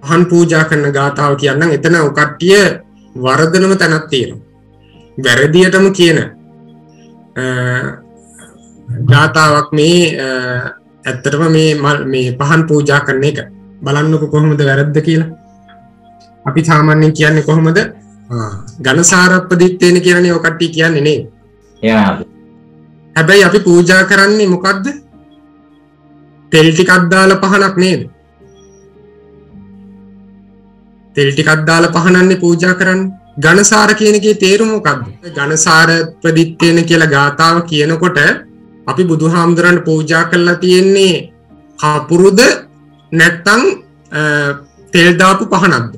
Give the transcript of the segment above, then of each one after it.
පහන් පූජා කරන ගාථාව කියන්නම් එතන ඔය කට්ටිය වරදනම තැනක් තියෙනවා. වැරදියටම කියන ගාථාවක් මේ ඇත්තටම මේ පහන් පූජා කරන එක බලන්නකො කොහොමද වැරද්ද කියලා. අපි සාමාන්‍යයෙන් කියන්නේ කොහොමද? ඝනසාරප්පදිත්තේන කියලානේ ඔය කට්ටිය කියන්නේ නේ. එහෙමයි. හැබැයි අපි පූජා කරන්නේ මොකද්ද? තෙල් ටිකක් දාලා පහනක් නේද? තෙල් ටිකක් දාලා පහනන්නේ පූජා කරන්නේ. ඝනසාර කියන එකේ තේරුම මොකද්ද? ඝනසාරප්පදිත්තේන කියලා ගාථාව කියනකොට අපි බුදුහාමුදුරන්ට පූජා කරලා තියෙන්නේ කපුරුද නැත්නම් තෙල් දාපු පහනක්ද?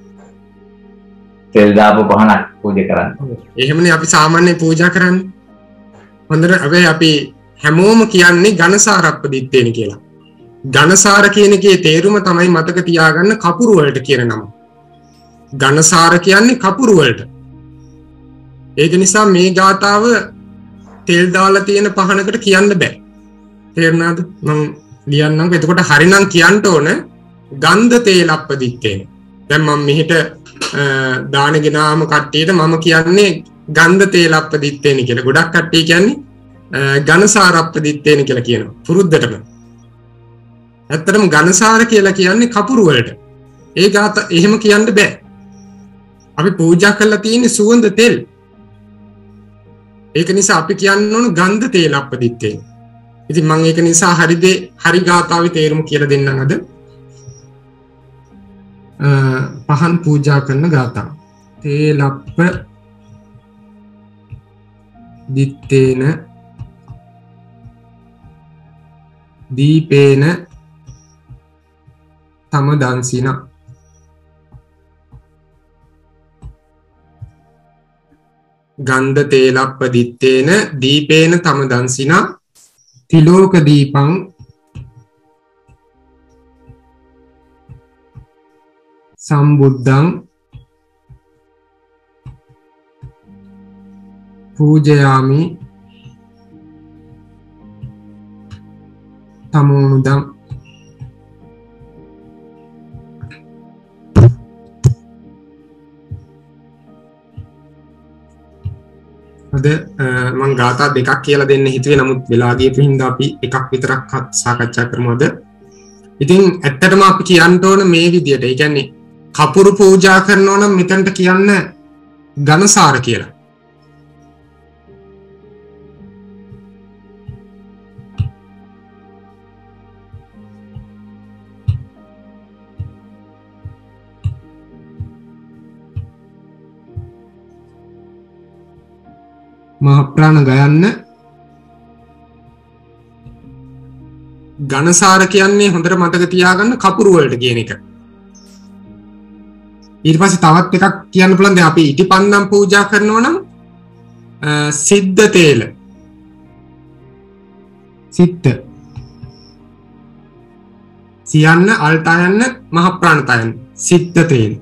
තෙල් දාපු පහනක් පූජා කරන්නේ. එහෙමනේ අපි සාමාන්‍යයෙන් පූජා කරන්නේ. හොඳට හැබැයි අපි හැමෝම කියන්නේ ඝනසාරප්පදිත්තේන කියලා. ඝනසාර කියන එකේ තේරුම තමයි මතක තියාගන්න කපුරු වලට කියන නම. ඝනසාර කියන්නේ කපුරු වලට. ඒක නිසා මේ ගාතාව තෙල් දාලා තියෙන පහනකට කියන්න බෑ. තේරුණාද? මම ලියන්නම්. එතකොට හරිනම් කියන්න ඕන ගන්ධ තේලප්පදිත්තේන. දැන් මම මෙහෙට දාන ගෙනාම කට්ටියට මම කියන්නේ ගන්ධ තේලප්පදිත්තේන කියලා. ගොඩක් කට්ටිය කියන්නේ ඝනසාරප්පදිත්තේන කියලා කියනවා. පුරුද්දටම. ඇත්තටම ඝනසාර කියලා කියන්නේ කපුරු වලට. ඒ ගාත එහෙම කියන්න බෑ. අපි පූජා කරලා තියෙන්නේ සුවඳ තෙල්. ඒක නිසා අපි කියන්න ඕන ගන්ධ තේලප්පදිත්තේන. ඉතින් මම ඒක නිසා හරි ගාතාවේ තේරුම කියලා දෙන්නම් අද. පහන් පූජා කරන ගාථා. තේලප්ප දිත්තේන දීපේන තම දන්සින. ගන්ධ තේලප්පදිත්තේන දීපේන තම දන්සින තිලෝක දීපං සම්බුද්ධං පූජයාමි තමෝනුදං. අද මම ගාථා දෙකක් කියලා දෙන්න හිතුවේ. නමුත් වෙලා ගියපු හින්දා අපි එකක් විතරක් සාකච්ඡා කරමු අද. ඉතින් ඇත්තටම අපි කියන්න ඕන මේ විදියට. ඒ කියන්නේ කපුරු පූජා කරනවා නම් මෙතනට කියන්න ඝනසාර කියලා. මහප්‍රාණ ගයන්න ඝනසාර කියන්නේ හොඳට මතක තියාගන්න කපුරු වලට කියන එක. ඊට පස්සේ තවත් එකක් කියන්න පුළුවන්. දැන් අපි ඉටිපන්නම් පූජා කරනවා නම් සිද්ධ තේල. සිත්ත. සියන්න අල්ටයන්න මහප්‍රාණතයන් සිද්ධ තේල.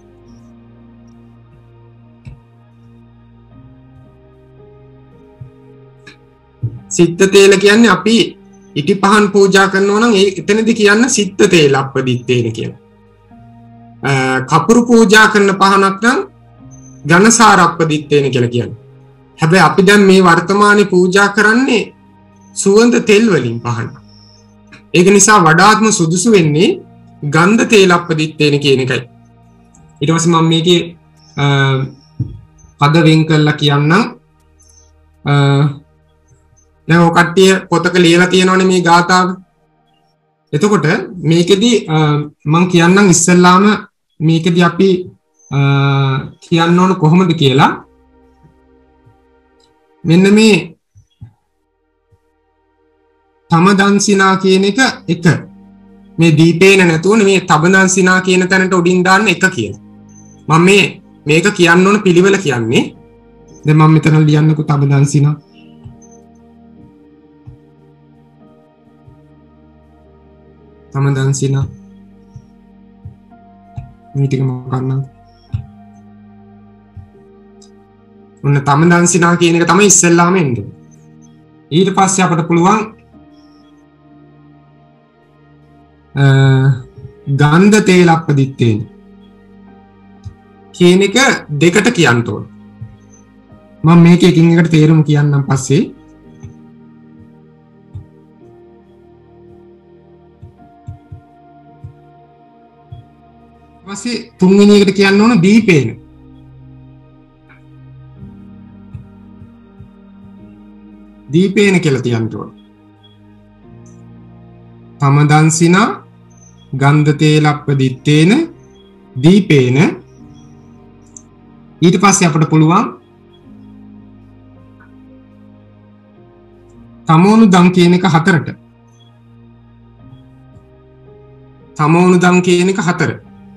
සිද්ධ තේල කියන්නේ අපි ඉටි පහන් පූජා කරනවා නම් එතනදී කියන්න සිද්ධ තේලප්පදිත්තේන කියලා. කපුරු පූජා කරන පහනක් නම් ඝනසාරප්පදිත්තේන කියලා කියන්නේ. හැබැයි අපි දැන් මේ වර්තමානයේ පූජා කරන්නේ සුවඳ තෙල් වලින් පහන. ඒක නිසා වඩාත්ම සුදුසු වෙන්නේ ගන්ධ තේලප්පදිත්තේන කියන එකයි. ඊට පස්සේ මම මේකේ පද වෙන් කරලා කියන්නම්. දැන් ඔය කට්ටිය පොතක ලියලා තියෙනවනේ මේ ගාථාව. එතකොට මේකෙදි මම කියන්නම් ඉස්සෙල්ලාම මේකෙදි අපි කියන්න ඕන කොහොමද කියලා. මෙන්න මේ තම දන්සිනා කියන එක මේ දීපේන නැතුව මේ තබ දන්සිනා කියන තැනට උඩින් දාන්න එක කියලා. මම මේක කියන්න ඕන පිළිවෙල කියන්නේ. දැන් මම මෙතන ලියන්නකෝ තබ දන්සිනා. තම දන්සිනා මේ ටික මම ගන්නම්. ඔන්න තම දන්සිනා කියන එක තමයි ඉස්සෙල්ලාම එන්නේ. ඊට පස්සේ අපිට පුළුවන් ගන්ධ තේලප්පදිත්තේන කියන එක දෙකට කියන්න ඕන. මම මේක එකින් එකට තේරුම කියන්නම් පස්සේ. ඊපස්සේ තුන්වෙනි එකට කියන්න ඕන දීපේන. දීපේන කියලා තියන්න ඕන. තමදන්සිනා ගන්ධ තේලප්පදිත්තේන දීපේන. ඊට පස්සේ අපිට පුළුවන් තමෝනු දම් කියන එක හතරට. තමෝනු දම් කියන එක හතර.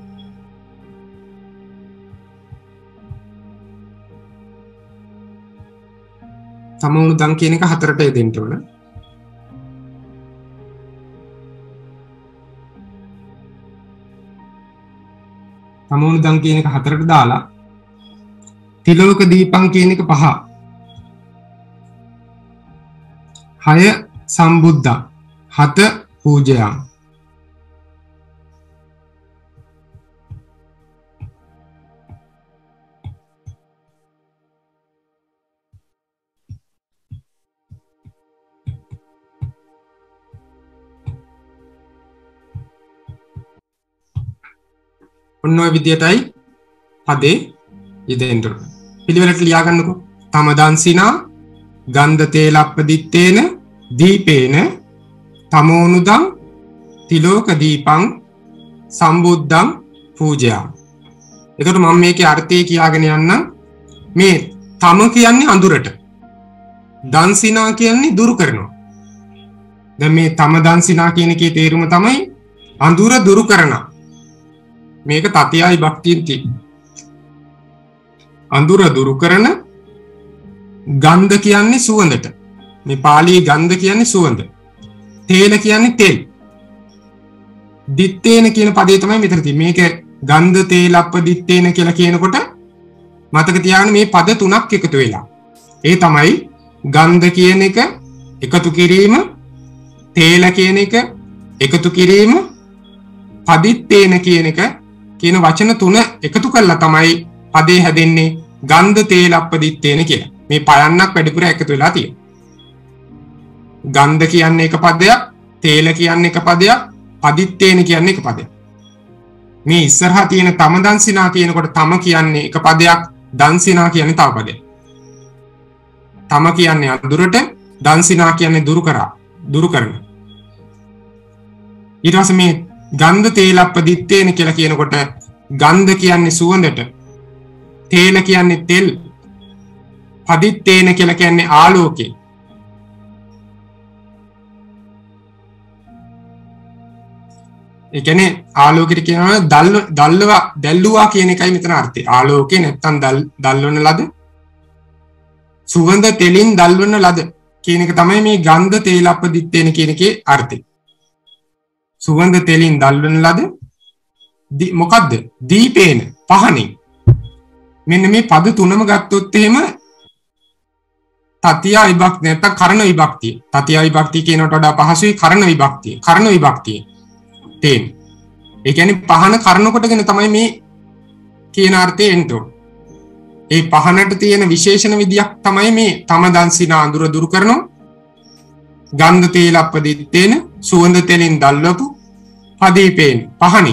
තමෝනු දම් කියන එක හතරට දෙන්න ඕන. තමෝනු දම් කියන එක හතරට දාලා තිලෝක දීපං කියන එක 5. 6 සම්බුද්ධා 7 පූජයා. ඔන්න ඔය විදියටයි පදේ යෙදෙන්න ඕන. පිළිවෙලට ලියා ගන්නකෝ. තමදන්සිනා ගන්ධ තේලප්පදිත්තේන දීපේන තමෝනුදං තිලෝක දීපං සම්බුද්ධං පූජයා. එතකොට මම මේකේ අර්ථය කියාගෙන යන්නම්. මේ තම කියන්නේ අඳුරට. දන්සිනා කියන්නේ දුරු කරනවා. දැන් මේ තම දන්සිනා කියන එකේ තේරුම තමයි අඳුර දුරු කරනවා. මේක තතියයි භක්තියෙන් තියෙන. අඳුර දුරු කරන ගන්ධ කියන්නේ සුවඳට. මේ පාලි ගන්ධ කියන්නේ සුවඳ. තේල කියන්නේ තෙල්. දිත්තේන කියන පදේ තමයි මෙතන තියෙන්නේ. මේක ගන්ධ තේලප්ප දිත්තේන කියලා කියනකොට මතක තියාගන්න මේ පද තුනක් එකතු වෙලා. ඒ තමයි ගන්ධ කියන එක එකතු කිරීම, තේල කියන එක එකතු කිරීම, පදිත්තේන කියන එක කියන වචන තුන එකතු කරලා තමයි පදේ හැදෙන්නේ ගන්ධ තේලප්පදිත්තේන කියලා. මේ පයන්නක් වැඩිපුර එකතු වෙලා තියෙනවා. ගන්ධ කියන්නේ එක පදයක්, තේල කියන්නේ එක පදයක්, පදිත්තේන කියන්නේ එක පදයක්. මේ ඉස්සරහා තියෙන තම දන්සිනා කියනකොට තම කියන්නේ එක පදයක්, දන්සිනා කියන්නේ තව පදයක්. තම කියන්නේ අඳුරට, දන්සිනා කියන්නේ දුරු කරන. ඊට පස්සේ මේ ගන්ධ තේලප්පදිත්තේන කියලා කියනකොට ගන්ධ කියන්නේ සුවඳට, තේල කියන්නේ තෙල්, පදිත්තේන කියලා කියන්නේ ආලෝකේ. ඒ කියන්නේ ආලෝකෙට කියනවා දැල්ලුවා කියන එකයි මෙතන අර්ථය. ආලෝකේ නැත්තම් දල්වන ලද, සුවඳ තෙලින් දල්වන ලද කියන එක තමයි මේ ගන්ධ තේලප්පදිත්තේන කියන එකේ අර්ථය. සුවඳ තෙලින් දල්වන ලද මොකද්ද? දීපේන පහනින්. මෙන්න මේ පද තුනම ගත්තොත් එහෙම තතිය විභක්ති නැත්නම් කරණ විභක්තිය. තතිය විභක්තිය කියනකට වඩා පහසුයි කරණ විභක්තිය. කරණ විභක්තිය. තේන්. ඒ කියන්නේ පහන කරණ කොටගෙන තමයි මේ කියන අර්ථය එන්නේ. ඒ පහනට තියෙන විශේෂණ විදියක් තමයි මේ තම දන්සිනා අඳුර දුරු කරනවා. ගන්ධ තේලප්පදිත්තේන සුවඳ තෙලින් දල්වපු පදීපේන පහනින්.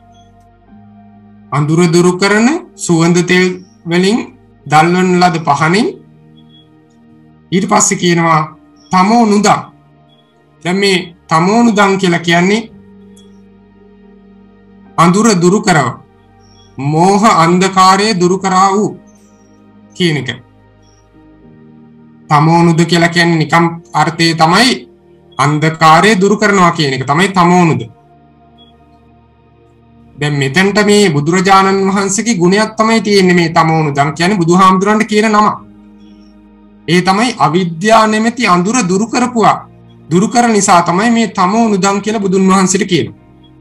අඳුර දුරු කරන සුවඳ තෙල් වලින් දල්වන ලද පහනින්. ඊට පස්සේ කියනවා තමෝනුදං. දැන් මේ තමෝනුදං කියලා කියන්නේ අඳුර දුරු කරව. මෝහ අන්ධකාරය දුරු කරා වූ කියන එක. තමෝනුද කියලා කියන්නේ නිකම් අර්ථය තමයි අන්ධකාරය දුරු කරනවා කියන එක තමයි තමෝනුද. දැන් මෙතනට මේ බුදුරජාණන් වහන්සේගේ ගුණයක් තමයි තියෙන්නේ මේ තමෝනුදම් කියන්නේ බුදුහාමුදුරන්ට කියන නම. ඒ තමයි අවිද්‍යාව නැමැති අඳුර දුරු කරපුවා. දුරු කර නිසා තමයි මේ තමෝනුදම් කියලා බුදුන් වහන්සේට කියන්නේ.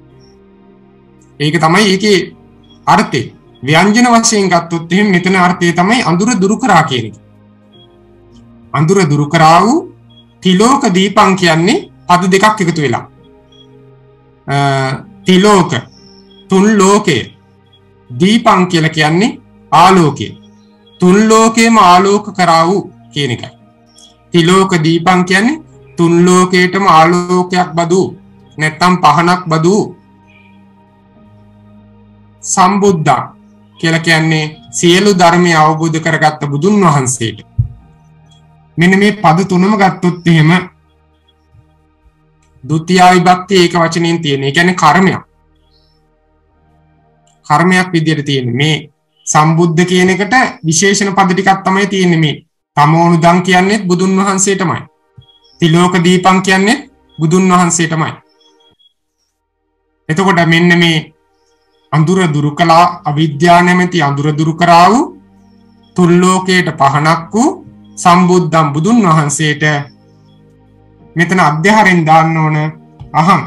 ඒක තමයි ඒකේ අර්ථය. ව්‍යංජන වශයෙන් ගත්තොත් එහෙනම් මෙතන අර්ථය තමයි අඳුර දුරු කරා කියන එක. අඳුර දුරු කරා වූ තිලෝක දීපං කියන්නේ පද දෙකක් එකතු වෙලා. තිලෝක තුන් ලෝකේ දීපං කියලා කියන්නේ ආලෝකය. තුන් ලෝකේම ආලෝක කරා වූ කියන එකයි. තිලෝක දීපං කියන්නේ තුන් ලෝකේටම ආලෝකයක් බදු නැත්තම් පහනක් බදු. සම්බුද්ධා කියලා කියන්නේ සියලු ධර්මය අවබෝධ කරගත්ත බුදුන් වහන්සේට. මෙන්න මේ පද තුනම ගත්තොත් එහෙම ဒုတိ ය විභක්ති ඒක වචනයෙන් තියෙන. ඒ කියන්නේ කර්මයක්. කර්මයක් විදියට තියෙන මේ සම්බුද්ධ කියන එකට විශේෂණ පද ටිකක් තමයි තියෙන්නේ මේ. තමෝනුදං කියන්නේ බුදුන් වහන්සේටමයි. තිලෝක දීපං කියන්නේ බුදුන් වහන්සේටමයි. එතකොට මෙන්න මේ අඳුර දුරු කළා අවිද්‍යාව නැමැති අඳුර දුරු කරා වූ තුන් ලෝකයට පහනක් වූ සම්බුද්ධම් බුදුන් වහන්සේට මෙතන අධ්‍යහාරයෙන් දාන්න ඕන අහං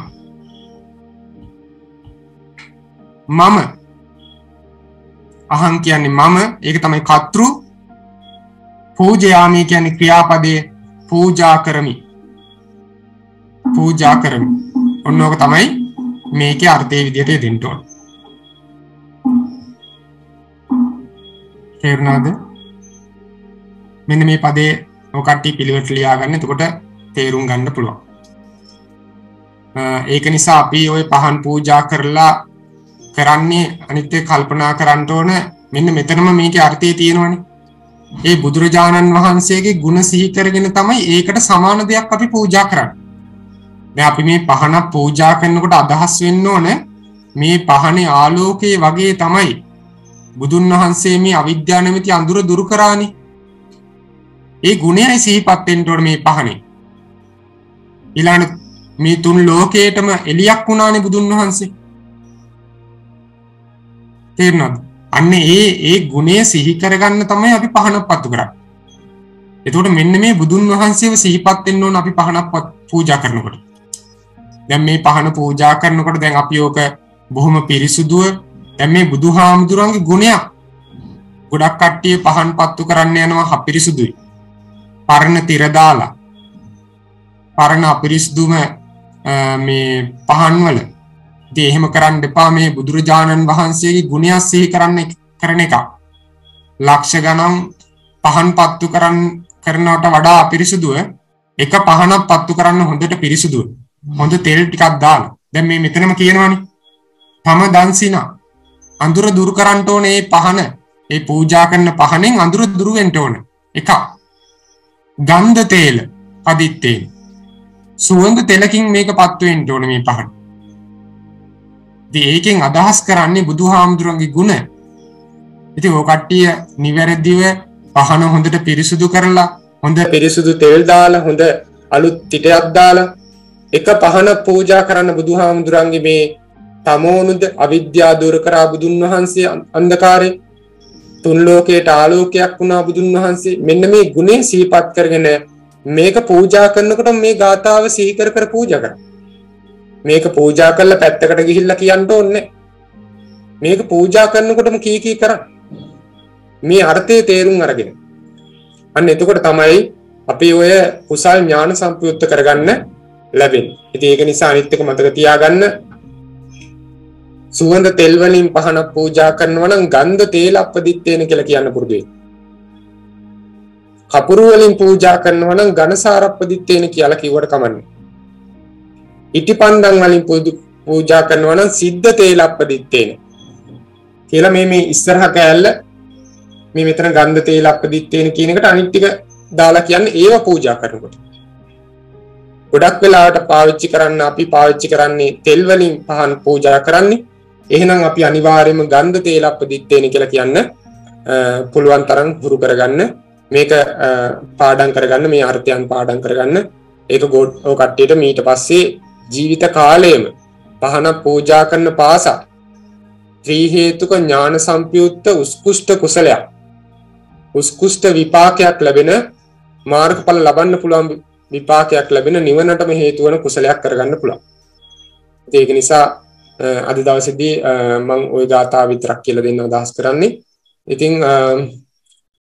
මම අහං කියන්නේ මම ඒක තමයි කර්තෘ පූජයාමි කියන්නේ ක්‍රියාපදයේ පූජා කරමි ඔන්න ඕක තමයි මේකේ අර්ථය විදියට දෙන්න ඕන තේරුණාද මෙන්න මේ පදේ ඔය කට්ටිය පිළිවෙලට ලියා ගන්න එතකොට තේරුම් ගන්න පුළුවන් ඒක නිසා අපි ওই පහන් පූජා කරලා කරන්නේ අනිත් එක කල්පනා කරන්න ඕන මෙන්න මෙතනම මේකේ අර්ථය තියෙනවනේ ඒ බුදුරජාණන් වහන්සේගේ ගුණ සිහි කරගෙන තමයි ඒකට සමාන දෙයක් අපි පූජා කරන්නේ දැන් අපි මේ පහන පූජා කරනකොට අදහස් වෙන්න ඕන මේ පහනේ ආලෝකයේ වගේ තමයි බුදුන් වහන්සේ මේ අවිද්‍යාව නැමැති අඳුර දුරු කරානේ ඒ ගුණයයි සිහිපත් වෙන්න ඕන මේ පහනේ ඊළඟ මේ තුන් ලෝකේටම එලියක් වුණානේ බුදුන් වහන්සේ තේරුණාද අන්න ඒ ගුණය සිහි කරගන්න තමයි අපි පහනක් පත්තු කරන්නේ එතකොට මෙන්න මේ බුදුන් වහන්සේව සිහිපත් වෙන්න ඕන අපි පහනක් පූජා කරනකොට දැන් මේ පහන පූජා කරනකොට දැන් අපි ඕක බොහොම පිරිසුදුව දැන් මේ බුදුහාමුදුරන්ගේ ගුණයක් ගොඩක් කට්ටිය පහන් පත්තු කරන්න යනවා අපිරිසුදුයි පරණ තිර දාලා පරණ අපිරිසුදුම මේ පහන් වල ඉතින් එහෙම කරන්න එපා මේ බුදුරජාණන් වහන්සේගේ ගුණය සිහි කරන එක ලක්ෂ ගණන් පහන් පත්තු කරනවට වඩා අපිරිසුදුව එක පහනක් පත්තු කරන්න හොඳට පිරිසුදුව හොඳ තෙල් ටිකක් දාලා දැන් මේ මෙතනම කියනවනේ තම දන්සිනා අඳුර දුරු කරන්න ඕනේ මේ පහන ඒ පූජා කරන පහනෙන් අඳුර දුරු වෙන්න ඕන එක ගන්ධ තේල අදිත්තේ සුවඳ තෙලකින් මේක පත්තු වෙන්න ඕන මේ පහන ඉතින් ඒකෙන් අදහස් කරන්නේ බුදුහාමුදුරන්ගේ ගුණ ඉතින් ඔය කට්ටිය නිවැරදිව පහන හොඳට පිරිසුදු කරලා හොඳ පිරිසුදු තෙල් දාලා හොඳ අලුත් තිටයක් දාලා එක පහන පූජා කරන්න බුදුහාමුදුරන්ගේ මේ තමෝනුද අවිද්‍යාව දුරු කරා බුදුන් වහන්සේ අන්ධකාරේ තුන් ලෝකයට ආලෝකයක් වුණා බුදුන් වහන්සේ මෙන්න මේ ගුණේ සිහිපත් කරගෙන මේක පූජා කරනකොට මේ ගාථාව සිහි කර පූජා කරා මේක පූජා කරලා පැත්තකට ගිහිල්ලා කියන්න ඕනේ මේක පූජා කරනකොටම කී කරා මේ අර්ථය තේරුම් අරගෙන අන්න එතකොට තමයි අපි ඔය කුසල් ඥාන සම්ප්‍රයුක්ත කරගන්න ලැබෙන්නේ ඉතින් ඒක නිසා අනිත් එක මතක තියාගන්න සුවඳ තෙල් වලින් පහන පූජා කරනවා නම් ගන්ධ තේල අපදිත්තේන කියලා කියන්න පුරුදු වෙන්න. කපුරු වලින් පූජා කරනවා නම් ඝනසාර අපදිත්තේන කියලා කිව්වට කමන්නේ. ඉටිපන්දන් වලින් පූජා කරනවා නම් සිද්ධ තේල අපදිත්තේන. කියලා මේ ඉස්සරහ කෑල්ල මේ මෙතන ගන්ධ තේල අපදිත්තේන කියන එකට අනිත් ටික දාලා කියන්නේ ඒව පූජා කරනකොට. ගොඩක් වෙලාවට අපි පාවිච්චි කරන්නේ තෙල් වලින් පහන් පූජා කරන්නේ එහෙනම් අපි අනිවාර්යයෙන්ම ගන්ධ තේල අපදිත්තේන කියලා කියන්න පුළුවන් තරම් හුරු කරගන්න මේක පාඩම් කරගන්න මේ අර්ථයන් පාඩම් කරගන්න ඒක ඔය කට්ටියට ඊට පස්සේ ජීවිත කාලයේම පහන පූජා කරන පාසා ත්‍රි හේතුක ඥාන සම්ප්‍රයුක්ත උත්කෘෂ්ඨ කුසලයක් උත්කෘෂ්ඨ විපාකයක් ලැබෙන මාර්ගඵල ලබන්න පුළුවන් විපාකයක් ලැබෙන නිවනටම හේතු වන කුසලයක් කරගන්න පුළුවන් ඒක නිසා අද දවසේදී මම ওই ගාථා විතරක් කියලා දෙන්න අදහස් කරන්නේ. ඉතින්